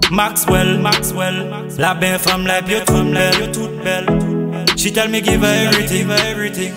Maxwell, la belle femme, la bien toute belle. She tell me give her everything.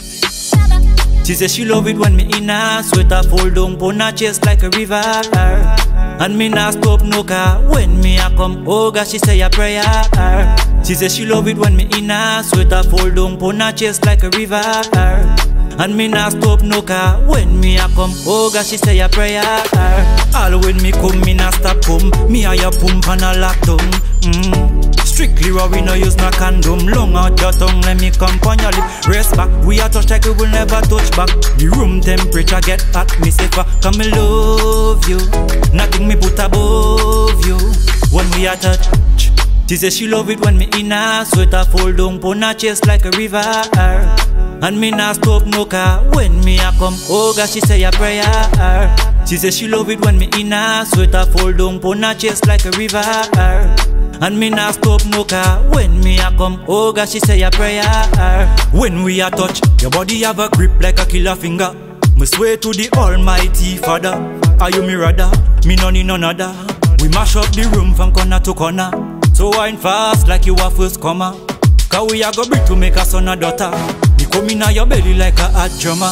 She say she love it when me in her sweater fold down pon her chest like a river. And me nah stop no car when me a come. Oh God, she say a prayer. She say she love it when me in her sweater fold down pon her chest like a river. And me nah stop no car when me a come. Oh God, she say a prayer. All when me come, me nah stop come. Me a ya pump and a lock down. Strictly raw, we no use no condom. Long out your tongue, let me come on your lip. Rest back, we a touch like we will never touch back. The room temperature get hot, me say come me love you. Nothing me put above you. When we a touch, she say she love it when me in her sweater fold down pon her chest like a river. And me nah stop no car when me a come. Oh God, she say a prayer. She say she love it when me in her sweater fold down pon her chest like a river. And me nah stop no car when me a come. Oh God, she say a prayer. When we a touch, your body have a grip like a killer finger. Me swear to the Almighty Father, are you me rather? Me no need none other. We mash up the room from corner to corner. So wine fast like you a first comer. Cause we a go breed to make a son or daughter. Me come in your belly like a hot drummer.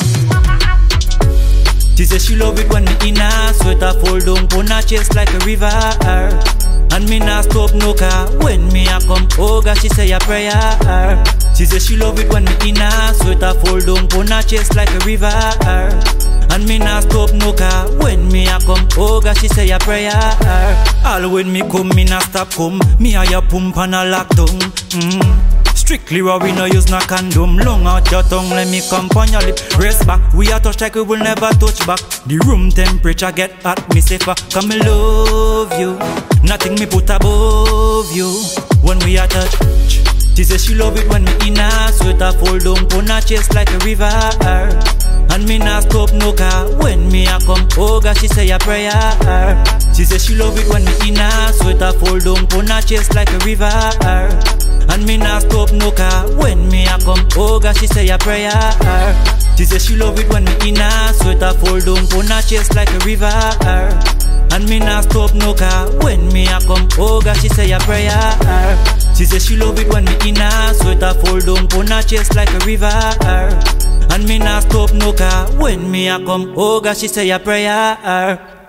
She say she love it when me in her sweater fold down pon her chest like a river. And me nah stop no car when me a come. Oh God, she say a prayer. She say she love it when me in her sweater fold down pon her chest like a river. And me nah stop no car when me a come. Oh God, she say a prayer. All when me come, me nah stop come. Me a ya pump and a lock down. Strictly raw, we no use no condom. Long out your tongue, let me come on your lip. Rest back, we a touch like we will never touch back. The room temperature get hot, me say come me love you. Nothing me put above you. When we a touch, she say she love it when me in her sweater fold down pon her chest like a river. And me nah stop no car when me a come. Oh God, she say a prayer. She say she love it when me in her sweater fold down pon her chest like a river. And me nah stop no car when me a come. Oh God, she say a prayer. She say she love it when me in her sweater fold down pon her chest like a river. And me nah stop no car when me a come. Oh God, she say a prayer. She say she love it when me in her sweater fold down pon her chest like a river. And me nah stop no car when me a come. Oh God, she say a prayer.